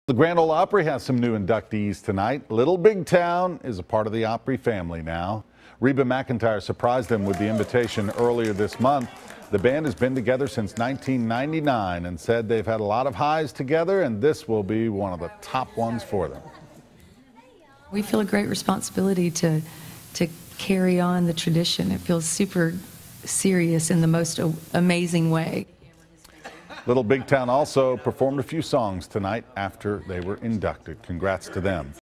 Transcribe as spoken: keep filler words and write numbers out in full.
The Grand Ole Opry has some new inductees tonight. Little Big Town is a part of the Opry family now. Reba McEntire surprised them with the invitation earlier this month. The band has been together since nineteen ninety-nine and said they've had a lot of highs together, and this will be one of the top ones for them. We feel a great responsibility to, to carry on the tradition. It feels super serious in the most amazing way. Little Big Town also performed a few songs tonight after they were inducted. Congrats to them.